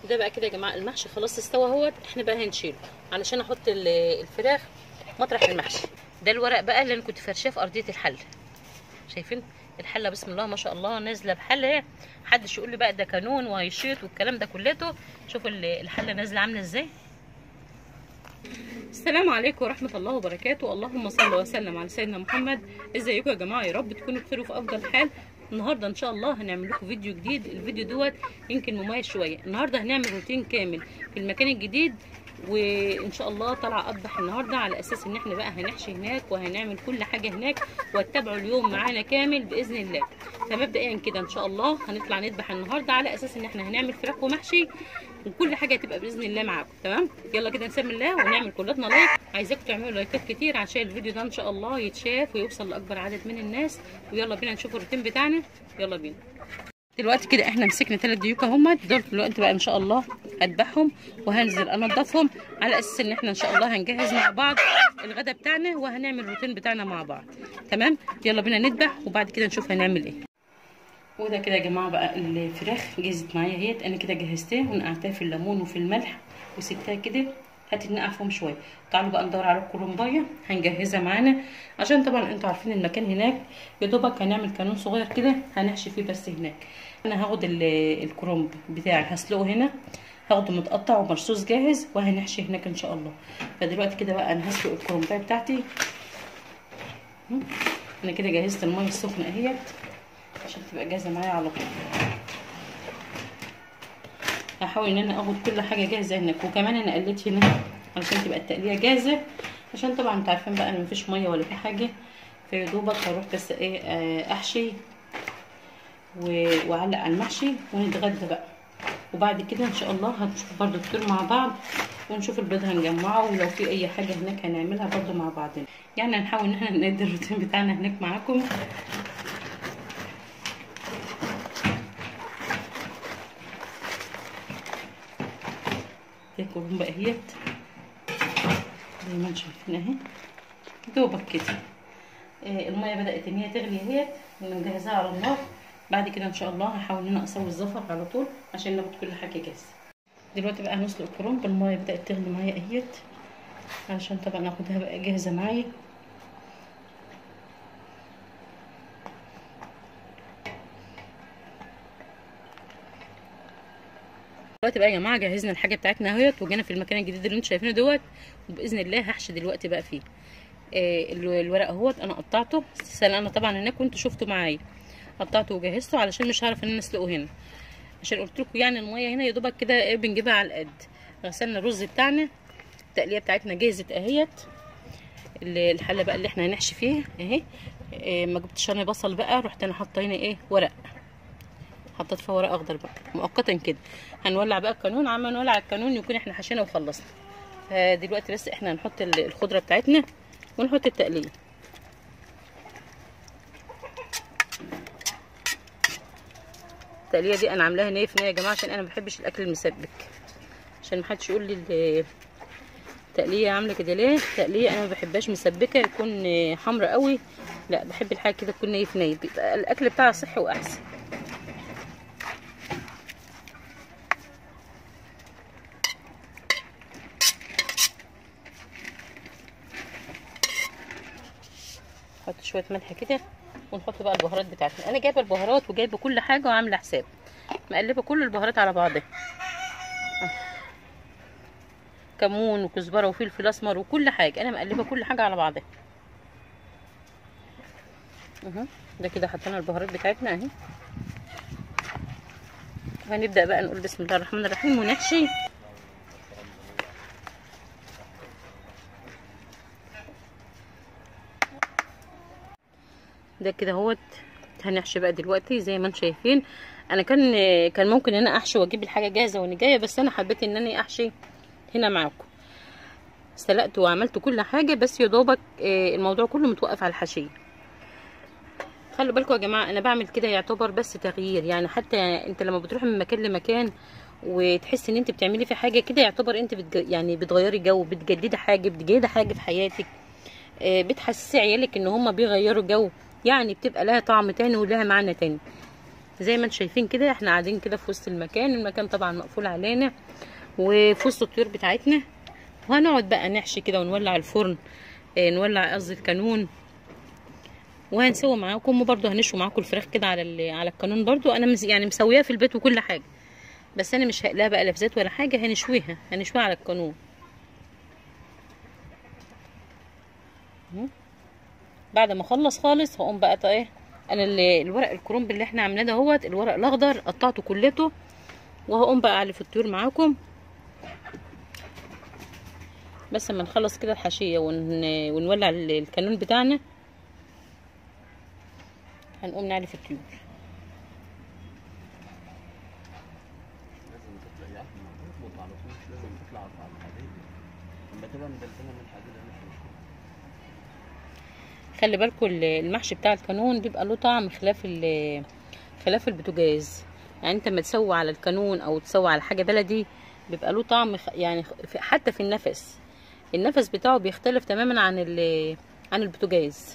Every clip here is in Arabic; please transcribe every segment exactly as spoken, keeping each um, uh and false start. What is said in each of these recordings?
ده بقى كده يا جماعه المحشي خلاص استوى اهوت. احنا بقى هنشيله علشان احط الفراخ مطرح المحشي. ده الورق بقى اللي انا كنت فرشاه في ارضيه الحله. شايفين الحله بسم الله ما شاء الله نازله بحله. محدش يقول لي بقى ده كانون وهيشيط والكلام ده كلته. شوفوا الحله نازله عامله ازاي. السلام عليكم ورحمه الله وبركاته. اللهم صل وسلم على سيدنا محمد. ازيكم يا جماعه؟ يا رب تكونوا بخير وفي افضل حال. النهارده ان شاء الله هنعمل لكم فيديو جديد. الفيديو دوت يمكن مميز شويه. النهارده هنعمل روتين كامل في المكان الجديد، وان شاء الله طالعه اطبخ النهارده على اساس ان احنا بقى هنحشي هناك وهنعمل كل حاجه هناك، واتبعوا اليوم معانا كامل باذن الله. فمبدئيا كده ان شاء الله هنطلع نذبح النهارده على اساس ان احنا هنعمل فراخ ومحشي، وكل حاجه هتبقى باذن الله معاكم. تمام؟ يلا كده نسمي الله ونعمل كلنا لايك. عايزاكم تعملوا لايكات كتير عشان الفيديو ده ان شاء الله يتشاف ويوصل لاكبر عدد من الناس. ويلا بينا نشوف الروتين بتاعنا. يلا بينا. دلوقتي كده احنا مسكنا ثلاث ديوكه هم دول. دلوقتي بقى ان شاء الله هذبحهم وهنزل انضفهم على اساس ان احنا ان شاء الله هنجهز مع بعض الغدا بتاعنا وهنعمل الروتين بتاعنا مع بعض. تمام؟ يلا بينا نذبح وبعد كده نشوف هنعمل ايه. وده كده يا جماعه بقى الفراخ جهزت معايا اهيت. انا كده جهزتها ونقعتها في الليمون وفي الملح وسبتها كده هتتنقع فيهم شويه. تعالوا بقى ندور على الكرنبايه هنجهزها معانا، عشان طبعا انتوا عارفين المكان هناك يا دوبك هنعمل كانون صغير كده هنحشي فيه بس هناك. انا هاخد الكرنب بتاعي هسلقه هنا، هاخده متقطع ومرصوص جاهز وهنحشي هناك ان شاء الله. فدلوقتي كده بقى انا هسلق الكرنبايه بتاعتي. انا كده جهزت الميه السخنه اهيت عشان تبقى جاهزه معايا على طول. هحاول ان انا اخد كل حاجه جاهزه هناك، وكمان انا قليت هنا علشان تبقى التقليه جاهزه، عشان طبعا انتوا عارفين بقى ان مفيش ميه ولا في حاجه. فيا دوبك هروح بس ايه احشي واعلق على المحشي ونتغدى بقى. وبعد كده ان شاء الله هنشوف برده الفطور مع بعض، ونشوف البيض هنجمعه، ولو في اي حاجه هناك هنعملها برده مع بعضنا. يعني هنحاول ان احنا نقدر الروتين بتاعنا هناك معاكم. الكرنبه اهيت زي ما انتم شايفين اهي دوبك كده. آه الميه بدات ان هي تغلي اهيت ونجهزها على النار. بعد كده ان شاء الله هحاول ان انا اسوي الزفر على طول عشان ناخد كل حاجه جاهزه. دلوقتي بقى هنسلق الكرنب. الميه بدات تغلي معايا اهيت عشان طبعا اخدها بقى جاهزه معايا. دلوقتي بقى يا جماعه جهزنا الحاجه بتاعتنا اهيت وجينا في المكان الجديد اللي انتم شايفينه دوت، وباذن الله هحشي دلوقتي بقى فيه. آه الورق اهوت انا قطعته سلقنا طبعا هناك وانتوا شفتوا معايا، قطعته وجهزته علشان مش هعرف ان انا اسلقه هنا، عشان قلت لكم يعني الميه هنا يا دوبك كده ايه بنجيبها على القد. غسلنا الرز بتاعنا، التقليه بتاعتنا جهزت اهيت. الحله بقى اللي احنا هنحشي فيها اهي. آه ما جبتش انا بصل بقى، رحت انا حاطه هنا ايه ورق، حطيت فيها ورق اخضر بقى مؤقتا كده. هنولع بقى الكانون. عم نولع الكانون يكون احنا حشينا وخلصنا. فدلوقتي بس احنا هنحط الخضره بتاعتنا ونحط التقليه. التقليه دي انا عاملاها نيه في نيه يا جماعه عشان انا ما بحبش الاكل المسبك، عشان ما حدش يقول لي التقليه عامله كده ليه. التقليه انا ما بحبهاش مسبكه يكون حمرا قوي، لا بحب الحاجه كده تكون نيه في نيه، بيبقى الاكل بتاعها صحي واحسن. نحط شويه ملح كده ونحط بقى البهارات بتاعتنا. انا جايبه البهارات وجايبه كل حاجه وعامله حساب، مقلبه كل البهارات على بعضها. كمون وكزبره وفلفل اسمر وكل حاجه، انا مقلبه كل حاجه على بعضها اهو. ده كده حطينا البهارات بتاعتنا اهي. وهنبدا بقى نقول بسم الله الرحمن الرحيم ونحشي. ده كده اهوت هنحشي بقى دلوقتي زي ما انتم شايفين. انا كان كان ممكن ان انا احشي واجيب الحاجه جاهزه وانا جايه، بس انا حبيت ان انا احشي هنا معاكم. سلقت وعملت كل حاجه، بس يا دوبك الموضوع كله متوقف على الحشيه. خلوا بالكم يا جماعه انا بعمل كده يعتبر بس تغيير، يعني حتى انت لما بتروحي من مكان لمكان وتحسي ان انت بتعملي في حاجه كده يعتبر انت بتج... يعني بتغيري جو، بتجددي حاجه، بتجددي حاجه في حياتك، بتحسسي عيالك ان هم بيغيروا جو، يعني بتبقى لها طعم تاني ولها معنى تاني. زي ما انتم شايفين كده احنا قاعدين كده في وسط المكان، المكان طبعا مقفول علينا وفي وسط الطيور بتاعتنا، وهنقعد بقى نحشي كده ونولع الفرن، اه نولع قصدي الكانون، وهنسوي معاكم، وبرده هنشوي معاكم الفراخ كده على على الكانون. برده انا مس يعني مسويها في البيت وكل حاجه، بس انا مش هقلها بقى لا في زيت ولا حاجه، هنشويها هنشويها على الكانون. بعد ما اخلص خالص هقوم بقى ايه، انا الورق الكرنب اللي احنا عاملاه دهوت الورق الاخضر قطعته كلته، وهقوم بقى اعلي في الطيور معاكم. بس اما نخلص كده الحاشيه ون... ونولع الكانون بتاعنا هنقوم نعلي في الطيور. لازم تطلع يا احمد، تطلع على طول، مش لازم تطلع على الحديد، لما تبقى مدلدله من الحديد مش مشكله. خلي بالكم المحشي بتاع الكانون بيبقى له طعم خلاف خلاف البوتاجاز، يعني انت لما تسوي على الكانون او تسوي على حاجه بلدي بيبقى له طعم، يعني حتى في النفس النفس بتاعه بيختلف تماما عن عن البوتاجاز.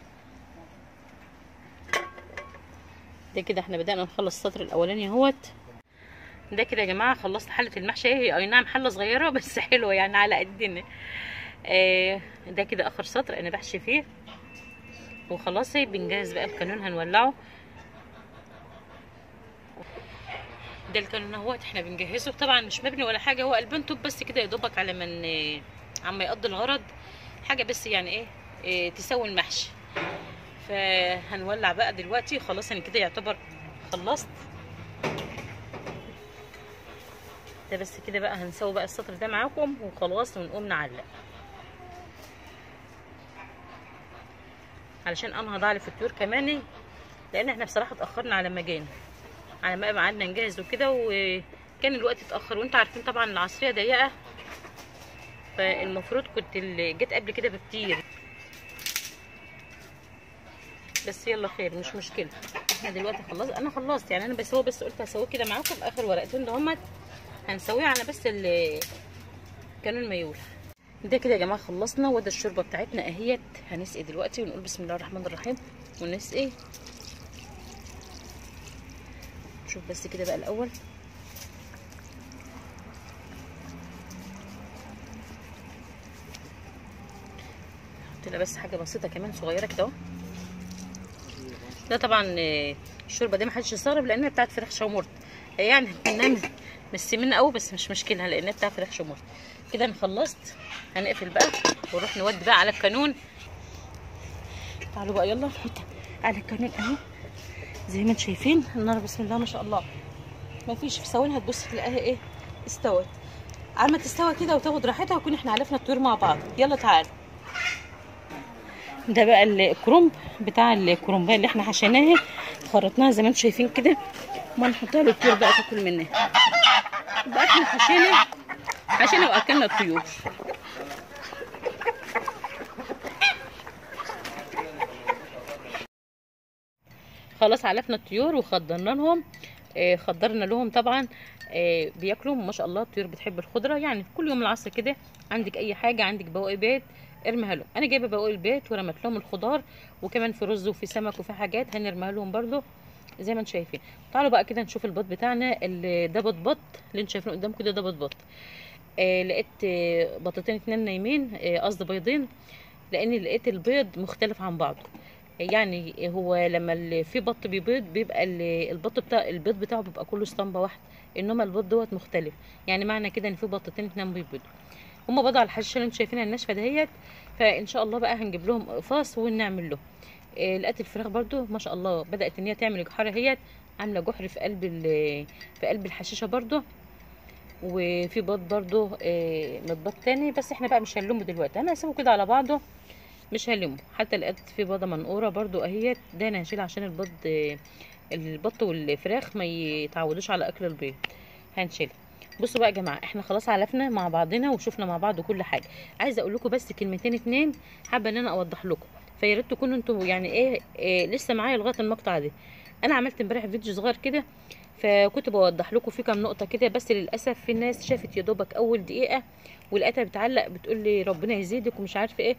ده كده احنا بدأنا نخلص السطر الاولاني اهوت. ده كده يا جماعه خلصت حله المحشي، هي اي نعم حله صغيره بس حلوه يعني على قدنا. آه ده كده اخر سطر انا بحشي فيه، وخلاص بنجهز بقى الكانون هنولعه. ده الكانون اهوت احنا بنجهزه، طبعا مش مبني ولا حاجه، هو قلبان طوب بس كده يا دوبك على من عما يقضي الغرض، حاجه بس يعني ايه, إيه تسوي المحشي. فهنولع بقى دلوقتي خلاص، انا كده يعتبر خلصت. ده بس كده بقى هنسوي بقى السطر ده معاكم وخلاص، ونقوم نعلق علشان انهض علي في الطيور كمان، لان احنا بصراحه اتاخرنا على ما جينا، على ما قعدنا نجهز وكده، وكان الوقت اتاخر، وانتوا عارفين طبعا العصريه ضيقه، فالمفروض كنت جيت قبل كده بكتير، بس يلا خير مش مشكله. احنا دلوقتي خلص انا خلصت يعني، انا بسوي بس قلت هسويه كده معاكم اخر ورقتين دهمت هنسويه على بس كانوا الميول. ده كده يا جماعه خلصنا، وده الشوربه بتاعتنا اهيت. هنسقي دلوقتي ونقول بسم الله الرحمن الرحيم ونسقي. شوف بس كده بقى الاول، حط لها بس حاجه بسيطه كمان صغيره كده اهو. ده طبعا الشوربه دي ما حدش يستغرب لانها بتاعت فراخ شاورما، يعني انها مش سمينه قوي بس مش مشكله لانها بتاعت فراخ شاورما. كده انا خلصت، هنقفل بقى ونروح نودي بقى على الكانون. تعالوا بقى يلا نحط على الكانون اهو زي ما انتم شايفين النار بسم الله ما شاء الله، ما فيش في ثواني هتبص تلاقيها ايه استوت. على ما تستوى كده وتاخد راحتها ونكون احنا علفنا الطيور مع بعض. يلا تعالوا. ده بقى الكرنب بتاع الكرنبايه اللي احنا حشيناها، خرطناها زي ما انتم شايفين كده، ما نحطها للطيور بقى تاكل منها. بقى احنا حشينا حشينا واكلنا الطيور. خلاص علفنا الطيور وخضرنا لهم، آه خضرنا لهم طبعا، آه بياكلوا ما شاء الله. الطيور بتحب الخضره، يعني كل يوم العصر كده عندك اي حاجه، عندك بواقي بيت ارميها لهم. انا جايبه بواقي البيت ورمت لهم الخضار، وكمان في رز وفي سمك وفي حاجات هنرميها لهم برده زي ما انتم شايفين. تعالوا بقى كده نشوف البط بتاعنا. اللي ده بط اللي انتم شايفينه قدامكم ده ده بط. آه لقيت آه بطتين اتنين نايمين، قصدي آه بيضين، لان لقيت البيض مختلف عن بعضه. يعني هو لما في بط بيبيض بيبقى البط بتاع البيض بتاعه بيبقى كله اسطمبه واحده، انما البط دوت مختلف، يعني معنى كده ان في بطتين اتنين بيبيضوا. هما بيضوا على الحشيشه اللي انتم شايفينها الناشفه دهيت، فان شاء الله بقى هنجيب لهم قفاص ونعمل له. آه لقيت الفراخ برده ما شاء الله بدات ان هي تعمل جحره، هي عامله جحر في قلب في قلب الحشيشه برده، وفي بيض برده آه متبط تاني، بس احنا بقى مش هنلمه دلوقتي، انا هسيبه كده على بعضه مش هلمه. حتى لقيت في بيضه منقوره برده اهيت، ده انا هشيلها عشان البيض آه البط والفراخ ما يتعودوش على اكل البيض، هنشيلها. بصوا بقى يا جماعه احنا خلاص علفنا مع بعضنا وشفنا مع بعض كل حاجه. عايزه اقول لكم بس كلمتين اتنين حابه ان انا اوضح لكم، فيا ريت تكونوا انتوا يعني ايه, إيه لسه معايا لغايه المقطع ده. انا عملت امبارح فيديو صغير كده، فكنت بوضح لكم في كام نقطه كده، بس للاسف في ناس شافت يا دوبك اول دقيقه ولقيتها بتعلق بتقول لي ربنا يزيدك ومش عارفه ايه.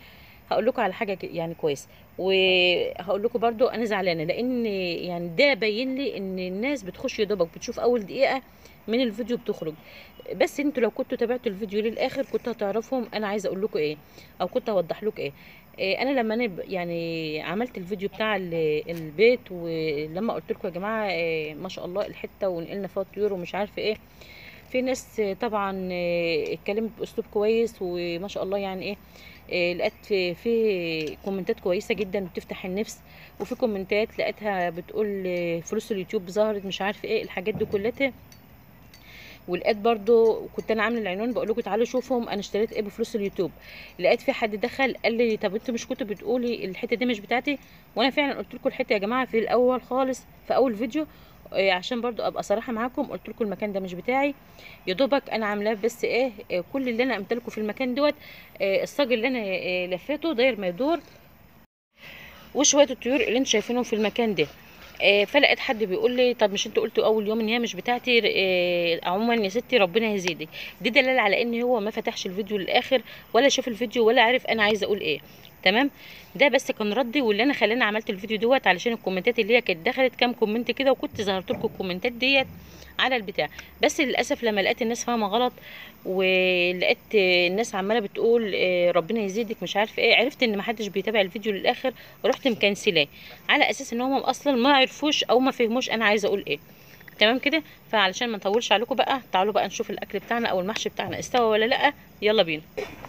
هقول لكم على حاجه يعني كويسه، وهقول لكم برضو انا زعلانه لان يعني ده باين لي ان الناس بتخش يا دوبك بتشوف اول دقيقه من الفيديو بتخرج. بس انتوا لو كنتوا تابعتوا الفيديو للاخر كنتوا هتعرفهم انا عايزه اقول لكم ايه، او كنت هوضح لكم ايه. إيه انا لما انا يعني عملت الفيديو بتاع البيت، ولما قلت لكم يا جماعه إيه ما شاء الله الحته ونقلنا فيها طيور ومش عارفه ايه، في ناس طبعا اتكلمت باسلوب كويس وما شاء الله يعني ايه, إيه لقيت في, في كومنتات كويسه جدا بتفتح النفس، وفي كومنتات لقيتها بتقول فلوس اليوتيوب ظهرت مش عارفه ايه الحاجات دي كلها. ولقيت برضو كنت انا عامله العنوان بقول لكم تعالوا شوفهم انا اشتريت ايه بفلوس اليوتيوب. لقيت في حد دخل قال لي طب انتوا مش كنتوا بتقولي الحته دي مش بتاعتي؟ وانا فعلا قلت لكم الحته يا جماعه في الاول خالص في اول فيديو، إيه عشان برضو ابقى صراحه معاكم، قلت لكم المكان ده مش بتاعي يا دوبك انا عاملاه بس ايه, إيه كل اللي انا امتلكه في المكان دوت إيه الصاج اللي انا إيه لفيته داير ما يدور، وشويه الطيور اللي انتوا شايفينهم في المكان ده. آه فلقيت حد بيقول لي طب مش انتوا قلتوا اول يوم ان هي مش بتاعتي؟ آه عموما يا ستي ربنا يزيدك، دي دلاله على ان هو ما فتحش الفيديو للاخر ولا شاف الفيديو ولا عارف انا عايزه اقول ايه. تمام، ده بس كان ردي، واللي انا خلاني عملت الفيديو دوت علشان الكومنتات اللي هي كانت دخلت كام كومنت كده، وكنت ظهرت لكم الكومنتات ديت على البتاع. بس للاسف لما لقيت الناس فاهمه غلط ولقيت الناس عماله بتقول ربنا يزيدك مش عارفه ايه، عرفت ان محدش بيتابع الفيديو للاخر ورحت مكنسلاه على اساس ان هم اصلا ما عرفوش او ما فهموش انا عايزه اقول ايه. تمام كده، فعلشان ما نطولش عليكم بقى تعالوا بقى نشوف الاكل بتاعنا او المحشي بتاعنا استوى ولا لا. يلا بينا،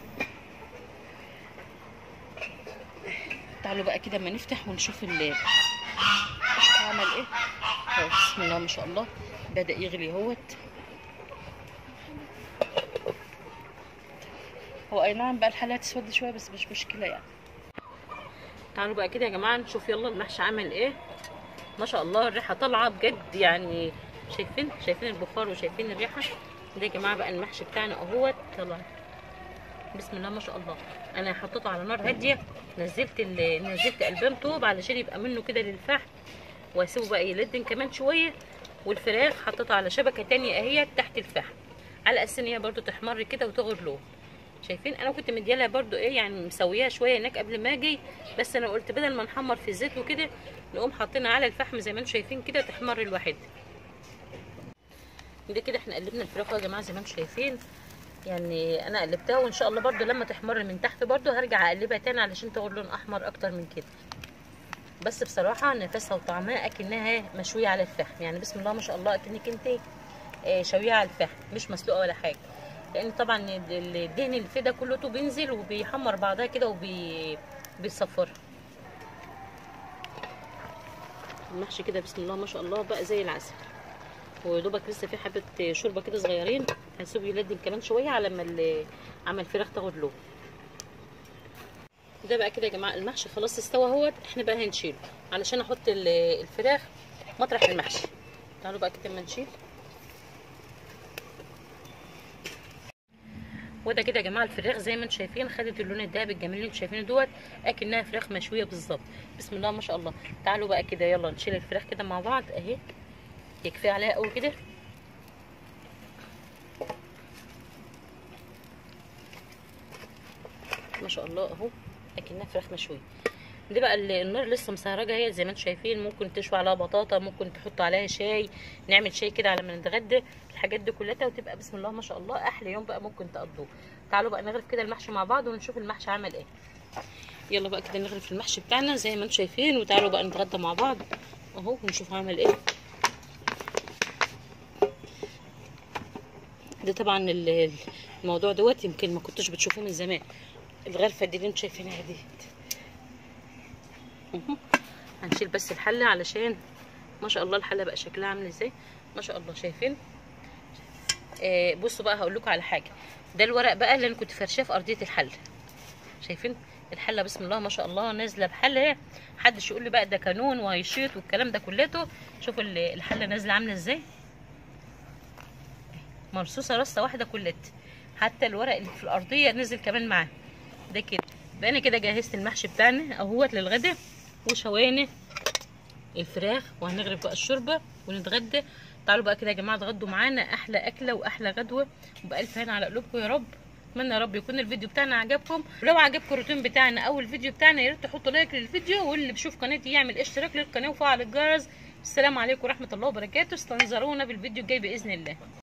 تعالوا بقى كده اما نفتح ونشوف ال شوف عمل ايه. بسم الله ما شاء الله بدأ يغلي اهوت. هو اي نعم بقى الحله هتسود شويه بس مش مشكله يعني. تعالوا بقى كده يا جماعه نشوف يلا المحشي عامل ايه. ما شاء الله الريحه طالعه بجد يعني، شايفين شايفين البخار وشايفين الريحه ده يا جماعه. بقى المحشي بتاعنا اهوت طلع بسم الله ما شاء الله. انا حطيته على نار هاديه، نزلت نزلت البان طوب علشان يبقى منه كده للفحم، واسيبه بقى يلدن كمان شويه. والفراخ حطيتها على شبكه تانية اهي تحت الفحم على اساس ان هي برده تحمر كده وتاخد لون. شايفين انا كنت مديالها برده ايه يعني مسوياها شويه هناك قبل ما اجي، بس انا قلت بدل ما نحمر في الزيت وكده نقوم حاطينها على الفحم زي ما انتم شايفين كده تحمر لوحدها. ده كده احنا قلبنا الفراخ يا جماعه زي ما انتم شايفين يعني، انا قلبتها وان شاء الله برده لما تحمر من تحت برده هرجع اقلبها تاني علشان تاخد لون احمر اكتر من كده. بس بصراحه نفسها وطعمها اكنها مشويه على الفحم يعني، بسم الله ما شاء الله اكنك انت شويه على الفحم مش مسلوقه ولا حاجه، لان طبعا الدهن اللي فيه ده كله بينزل وبيحمر بعضها كده وبيصفرها. المحشي كده بسم الله ما شاء الله بقى زي العسل، ودوبك لسه في حبه شوربه كده صغيرين هنسيبه يلدن كمان شويه على ما عمل الفراخ تاخد لون. ده بقى كده يا جماعه المحشي خلاص استوى اهوت، احنا بقى هنشيله علشان احط الفراخ مطرح المحشي. تعالوا بقى كده اما نشيل. وده كده يا جماعه الفراخ زي ما انتم شايفين خدت اللون الذهبي الجميل اللي انتم شايفينه دوت اكنها فراخ مشويه بالظبط. بسم الله ما شاء الله. تعالوا بقى كده يلا نشيل الفراخ كده مع بعض اهي، يكفي عليها قوي كده. ما شاء الله اهو اكنها فراخ مشويه. دي بقى النار لسه مسهرجه هي زي ما انتم شايفين، ممكن تشوي عليها بطاطا، ممكن تحطوا عليها شاي، نعمل شاي كده على ما نتغدى، الحاجات دي كلها وتبقى بسم الله ما شاء الله احلى يوم بقى ممكن تقضوه. تعالوا بقى نغرف كده المحشي مع بعض ونشوف المحشي عمل ايه. يلا بقى كده نغرف المحشي بتاعنا زي ما انتم شايفين، وتعالوا بقى نتغدى مع بعض اهو ونشوف عمل ايه. ده طبعا الموضوع دوت يمكن ما كنتوش بتشوفوه من زمان، الغرفه دي اللي انتم شايفينها دي. هنشيل بس الحله علشان ما شاء الله الحله بقى شكلها عامل ازاي ما شاء الله. شايفين آه بصوا بقى هقول لكم على حاجه، ده الورق بقى اللي انا كنت فرشاه في ارضيه الحله. شايفين الحله بسم الله ما شاء الله نازله بحله، محدش يقول لي بقى ده كانون وهيشيط والكلام ده كلته. شوفوا الحله نازله عامله ازاي، مرصوصه رصه واحده كلت، حتى الورق اللي في الارضيه نزل كمان معاه. ده كده بقى انا كده جهزت المحشي بتاعنا اهوت للغدا، وشوينا الفراخ وهنغرف بقى الشوربه ونتغدى. تعالوا بقى كده يا جماعه اتغدوا معانا احلى اكله واحلى غدوه، وبالف هنا على قلوبكم يا رب. اتمنى يا رب يكون الفيديو بتاعنا عجبكم. ولو عجبكم الروتين بتاعنا او الفيديو بتاعنا يا ريت تحطوا لايك للفيديو، واللي بيشوف قناتي يعمل اشتراك للقناه وفعل الجرس. السلام عليكم ورحمه الله وبركاته. استنظرونا بالفيديو الجاي باذن الله.